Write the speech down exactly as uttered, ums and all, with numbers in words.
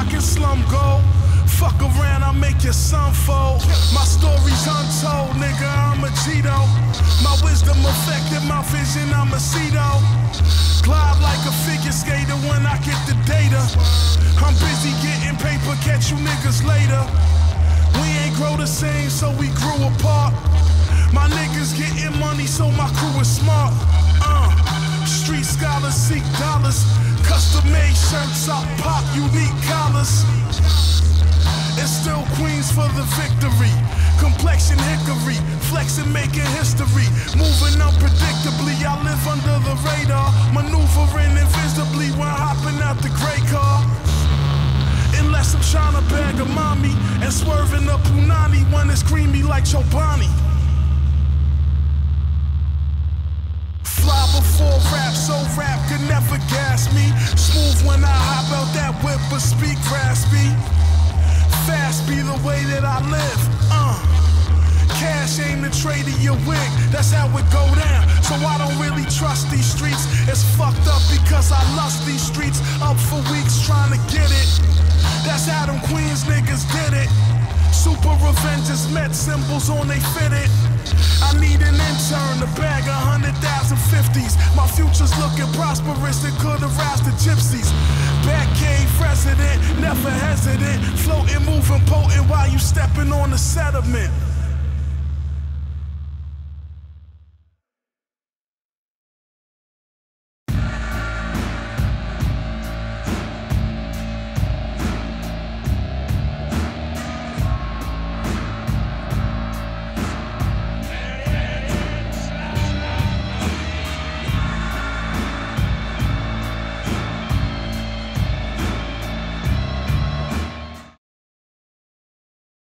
rockin' slum gold. Fuck around, I make your son fold. My story's untold, nigga, I'm a Cheeto. My wisdom affected my vision, I'm a Cedo. Glide like a figure skater when I get the data. I'm busy getting paper, catch you niggas later. We ain't grow the same, so we grew apart. My niggas getting money, so my crew is smart. Uh, street scholars seek dollars. Custom made shirts, I pop unique collars. It's still Queens for the victory. Complexion hickory, flexing, making history. Moving unpredictably, I live under the radar. Maneuvering invisibly when hopping out the gray car. Unless I'm trying to bag a mommy and swerving the punani when it's creamy like Chobani. Fly before rap, so rap could never gas me. Smooth when I hop out that whip, but speak raspy. Fast be the way that I live, uh cash ain't the trade of your wig, that's how it go down. So I don't really trust these streets. It's fucked up because I lust these streets up for weeks trying to get it. That's how them Queens niggas did it. Super Revengers met symbols on they fitted. I need an intern to bag a hundred thousand fifties. My future's looking prosperous, it could arouse the gypsies. Back cave resident, never hesitant. Floating, moving, potent while you stepping on the sediment.